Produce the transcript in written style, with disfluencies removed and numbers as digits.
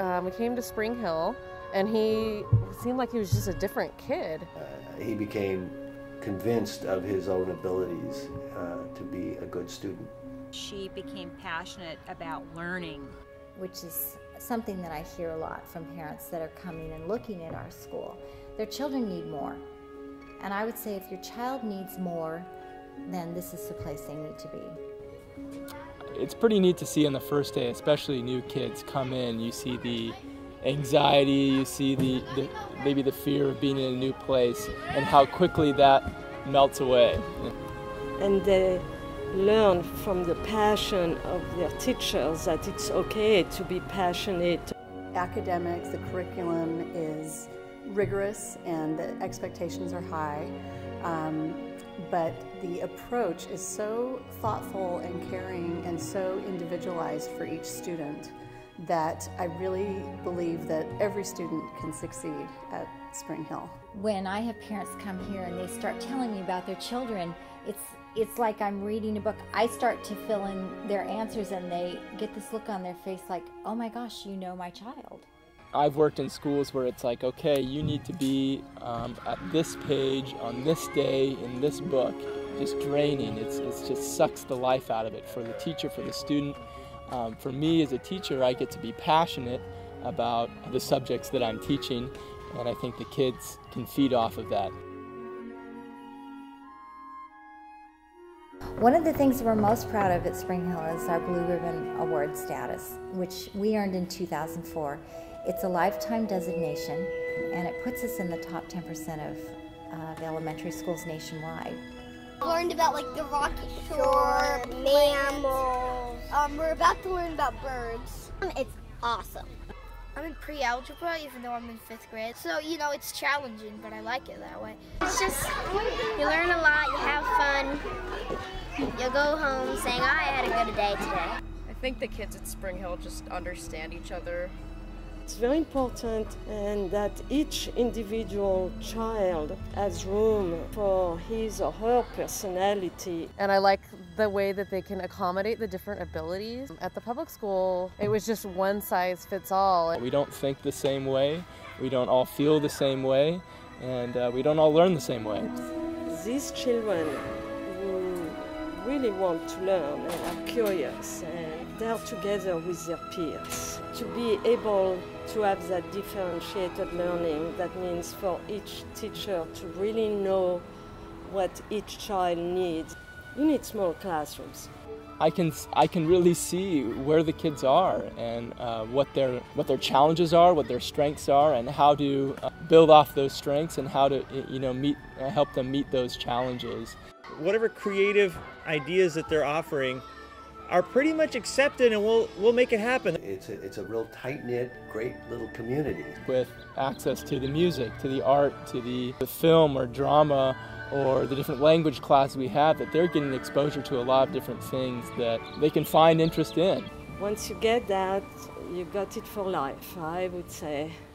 we came to Spring Hill, and he seemed like he was just a different kid. He became convinced of his own abilities to be a good student. She became passionate about learning, which is something that I hear a lot from parents that are coming and looking at our school. Their children need more. And I would say if your child needs more, then this is the place they need to be. It's pretty neat to see on the first day, especially new kids come in. You see the anxiety, you see maybe the fear of being in a new place, and how quickly that melts away. And they learn from the passion of their teachers that it's okay to be passionate. Academics, the curriculum is rigorous and the expectations are high, but the approach is so thoughtful and caring and so individualized for each student that I really believe that every student can succeed at Spring Hill. When I have parents come here and they start telling me about their children, it's like I'm reading a book. I start to fill in their answers and they get this look on their face like, oh my gosh, you know my child. I've worked in schools where it's like, okay, you need to be at this page on this day in this book, just draining. It just sucks the life out of it for the teacher, for the student. For me as a teacher, I get to be passionate about the subjects that I'm teaching, and I think the kids can feed off of that. One of the things we're most proud of at Spring Hill is our Blue Ribbon Award status, which we earned in 2004. It's a lifetime designation, and it puts us in the top 10% of elementary schools nationwide. Learned about like the rocky shore, mammals. We're about to learn about birds. It's awesome. I'm in pre-algebra, even though I'm in 5th grade. So, you know, it's challenging, but I like it that way. It's just, you learn a lot, you have fun. You go home saying, I had a good day today. I think the kids at Spring Hill just understand each other. It's very important and that each individual child has room for his or her personality. And I like the way that they can accommodate the different abilities. At the public school, it was just one size fits all. We don't think the same way, we don't all feel the same way, and we don't all learn the same way. These children who really want to learn and are curious and they're together with their peers. To be able to have that differentiated learning, that means for each teacher to really know what each child needs. You need small classrooms. I can really see where the kids are and what their challenges are, what their strengths are, and how to build off those strengths and how to help them meet those challenges. Whatever creative ideas that they're offering are pretty much accepted, and we'll make it happen. It's a real tight-knit, great little community. With access to the music, to the art, to the film or drama, or the different language classes we have, that they're getting exposure to a lot of different things that they can find interest in. Once you get that, you got it for life, I would say.